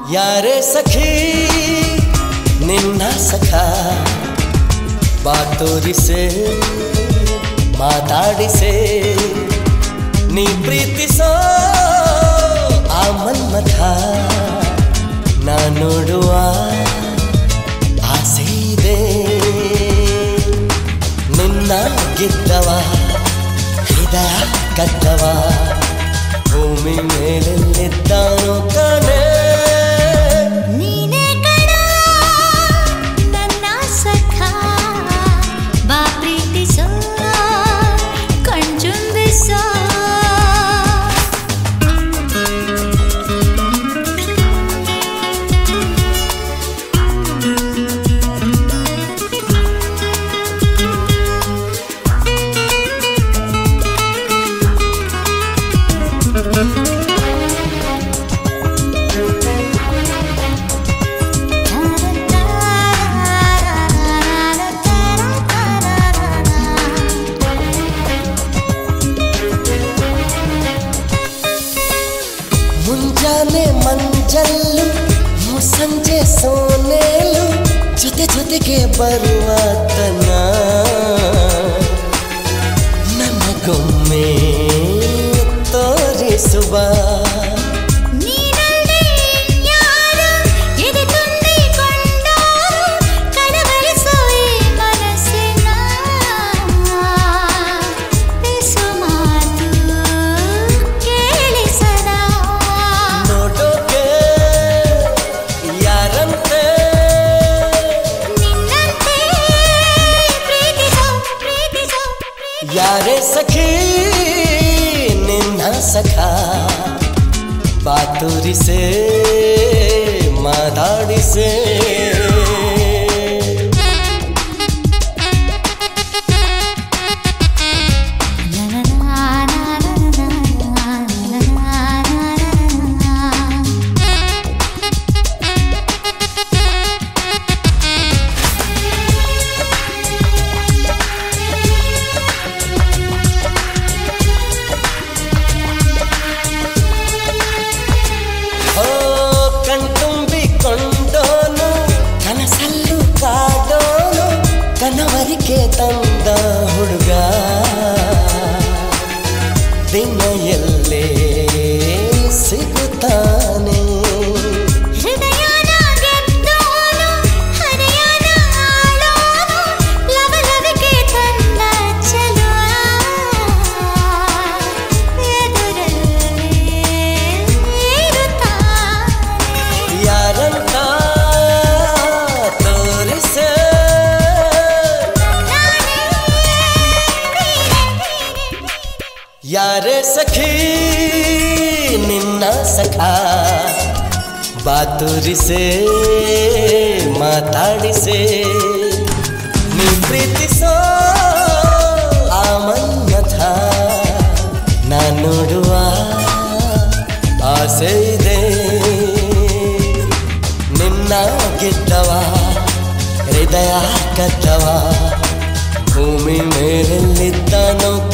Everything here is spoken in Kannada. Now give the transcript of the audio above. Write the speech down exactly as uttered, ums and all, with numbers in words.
ಯಾರೇ ಸಖಿ ನಿನ್ನ ಸಖ ಬಾತೋರಿಸೆ ಮಾತಾಡಿಸೆ ನೀ ಪ್ರೀತಿಸೋ ಆ ಮನ್ಮಥ ನಾ ನೋಡುವ ಆಸೆ ಇದೆ ನಿನ್ನ ಗೆದ್ದವ ಹೃದಯ ಕದ್ದವ ಭೂಮಿ ಮೇಲೆಲ್ಲಿದ್ದಾನೋ ಕಾಣೆ ನೀನೇ ಕಣ ನನ್ನ ಸಖ ಬಾ ಪ್ರೀತಿಸೋ ಕಣ್ಚುಂಬಿಸೋ ಮುಂಜಾನೆ ಮಂಜಲ್ಲು ಸಂಜೆ ಸೋನೇಲು ಜೊತೆ ಜೊತೆಗೆ ಬರುವ ತನ ನನಗೊಮ್ಮೆ ತೋರಿಸುವ ಯಾರೇ ಸಖಿ ನಿನ್ನ ಸಖ ಬಾತುರಿಸೆ ಮಾತಾಡಿಸೆ ಕಣ್ತುಂಬಿಕೊಂಡೋನು ಕನಸಲ್ಲೂ ಕಾಡೋನು ಕನವರಿಕೆ ತಂದ ಹುಡುಗ ದಿನ ಎಲ್ಲೇ ಸಿಗುತ್ತಾನೆ ಯಾರೇ ಸಖಿ ನಿನ್ನ ಸಖ ಬಾತುರಿಸೆ ಮಾತಾಡಿಸೆ ನೀ ಪ್ರೀತಿಸೋ ಆ ಮನ್ಮಥ ನಾ ನೋಡುವ ಆಸೆ ಇದೆ ನಿನ್ನ ಗೆದ್ದವ ಹೃದಯ ಕದ್ದವ ಭೂಮಿ ಮೇಲೆಲ್ಲಿದ್ದಾನೋ